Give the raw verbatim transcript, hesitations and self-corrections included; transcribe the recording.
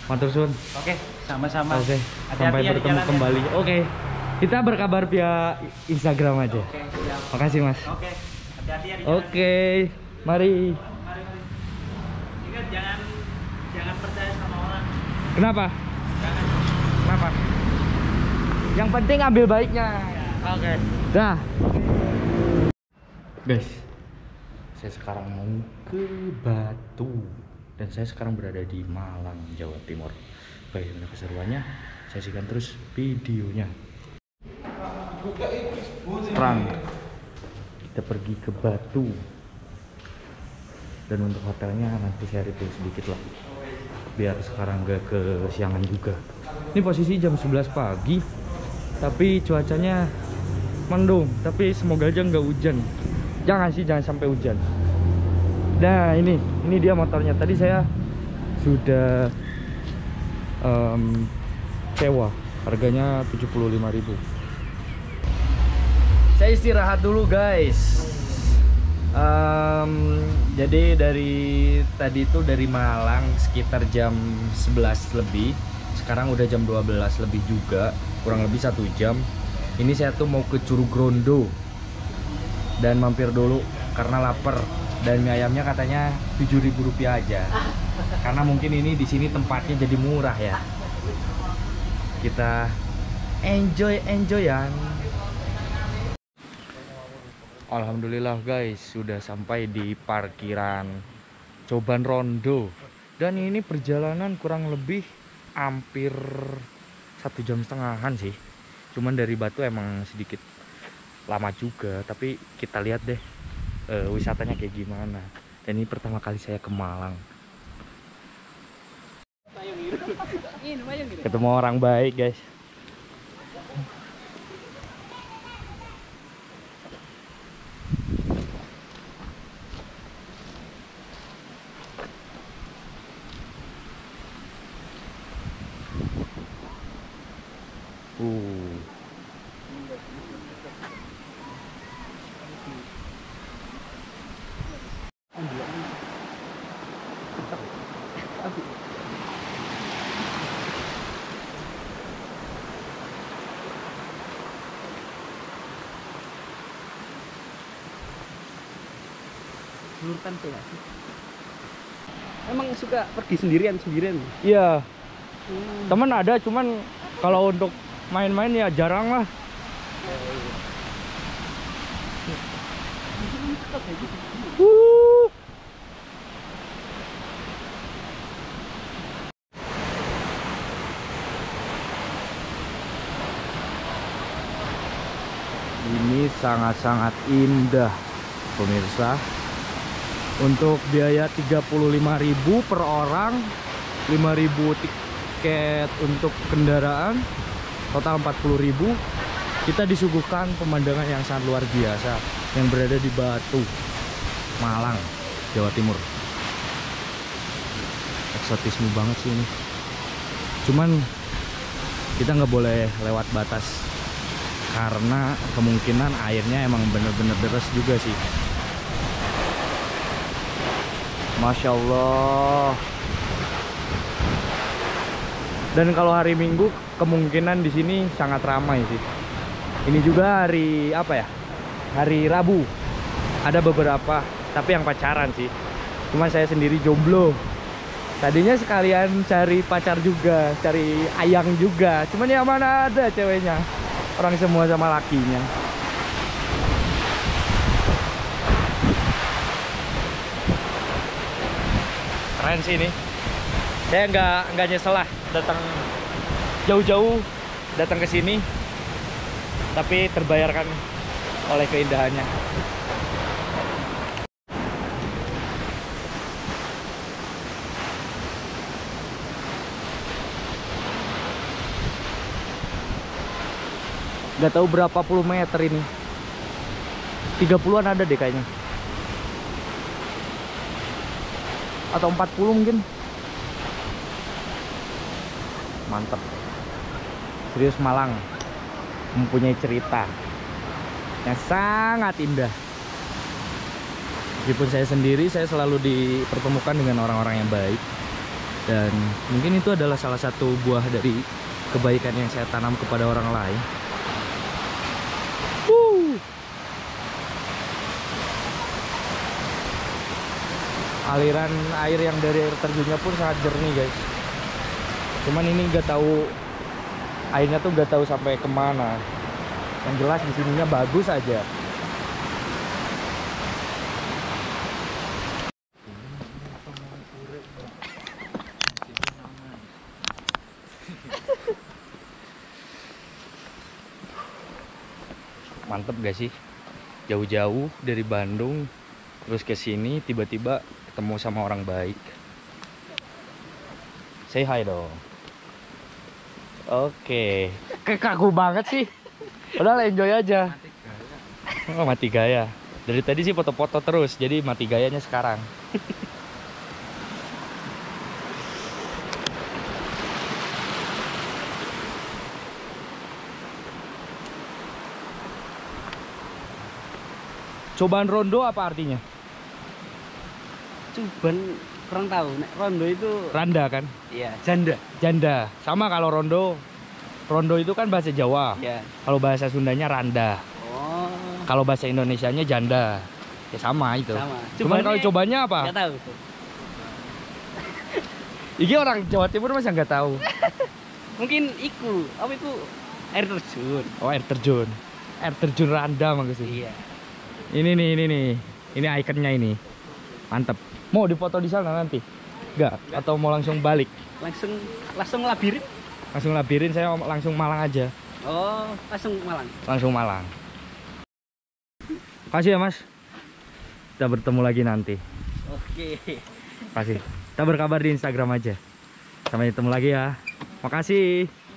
Matur suwun. Oke, sama-sama. Oke, Hati-hati sampai ya di bertemu jalan ya. kembali. Oke, kita berkabar via Instagram aja. Oke, siap. Makasih mas. Oke, hati-hati ya di jalan. Oke, mari. Mari, mari. Ingat jangan jangan percaya sama orang. Kenapa? Jangan. Kenapa? Yang penting ambil baiknya. Oke. Dah. Guys, saya sekarang mau ke Batu dan saya sekarang berada di Malang, Jawa Timur. Bagaimana keseruannya? Saksikan terus videonya. Sekarang kita pergi ke Batu. Dan untuk hotelnya nanti saya review sedikit lah. Biar sekarang gak kesiangan juga. Ini posisi jam sebelas pagi. Tapi cuacanya mendung. Tapi semoga aja nggak hujan. Jangan sih, jangan sampai hujan. Nah ini, ini dia motornya. Tadi saya sudah um, sewa. Harganya tujuh puluh lima ribu. Saya istirahat dulu guys. Um, jadi dari tadi itu dari Malang sekitar jam sebelas lebih. Sekarang udah jam dua belas lebih juga, kurang lebih satu jam. Ini saya tuh mau ke Curug Rondo dan mampir dulu karena lapar. Dan mie ayamnya katanya tujuh ribu rupiah aja. Karena mungkin ini di sini tempatnya jadi murah ya. Kita enjoy enjoyan. Alhamdulillah guys, sudah sampai di parkiran Coban Rondo. Dan ini perjalanan kurang lebih hampir satu jam setengahan sih. Cuman dari Batu emang sedikit lama juga, tapi kita lihat deh uh, wisatanya kayak gimana. Dan ini pertama kali saya ke Malang. Ketemu orang baik guys. Uh. Lurkan tuh ya. Emang suka pergi sendirian sendirian? Iya. Hmm. Teman ada, cuman kalau untuk main-main ya jarang lah. Uh. Ini sangat-sangat indah pemirsa. Untuk biaya tiga puluh lima ribu per orang, lima ribu tiket untuk kendaraan, total empat puluh ribu. Kita disuguhkan pemandangan yang sangat luar biasa yang berada di Batu, Malang, Jawa Timur. Eksotisme banget sih ini. Cuman kita nggak boleh lewat batas karena kemungkinan airnya emang bener-bener deras juga sih. Masya Allah. Dan kalau hari Minggu kemungkinan di sini sangat ramai sih. Ini juga hari apa ya? Hari Rabu. Ada beberapa, tapi yang pacaran sih. Cuma saya sendiri jomblo. Tadinya sekalian cari pacar juga, cari ayang juga. Cuman ya mana ada ceweknya. Orang semua sama lakinya. Keren sih ini. Saya nggak nggak nyesel lah datang jauh-jauh datang ke sini, tapi terbayarkan oleh keindahannya. Nggak tahu berapa puluh meter ini, tiga puluhan ada deh kayaknya. Atau empat puluh mungkin. Mantap. Serius Malang mempunyai cerita yang sangat indah. Meskipun saya sendiri, saya selalu dipertemukan dengan orang-orang yang baik. Dan mungkin itu adalah salah satu buah dari kebaikan yang saya tanam kepada orang lain. Wuh. Aliran air yang dari air terjunnya pun sangat jernih guys. Cuman ini nggak tahu airnya tuh nggak tahu sampai kemana. Yang jelas di sininya bagus aja. Mantep gak sih? Jauh-jauh dari Bandung terus ke sini tiba-tiba ketemu sama orang baik. Say hi dong. Oke. Kayak kaku banget sih. Udah enjoy aja. Oh, mati gaya. Dari tadi sih foto-foto terus, jadi mati gayanya sekarang. Cobaan rondo apa artinya? Cuban kurang tahu. Nek rondo itu Randa kan? iya, janda. Janda. Sama kalau rondo. Rondo itu kan bahasa Jawa. Iya. Kalau bahasa Sundanya randa. Oh, Kalau bahasa Indonesianya janda. Ya sama itu. sama. Cuman kalau cobanya apa? Enggak tahu. Iki orang Jawa Timur masa nggak tahu. Mungkin iku, apa itu air terjun. Oh, air terjun. Air terjun randa maksudnya. Iya. Ini nih, ini nih. Ini ikonnya ini. Mantep. Mau dipoto di sana nanti? Enggak? Atau mau langsung balik? Langsung langsung labirin. Langsung labirin, saya langsung Malang aja. Oh, langsung Malang. Langsung Malang. Makasih ya Mas. Kita bertemu lagi nanti. Oke. Makasih. Kita berkabar di Instagram aja. Sampai ketemu lagi ya. Makasih.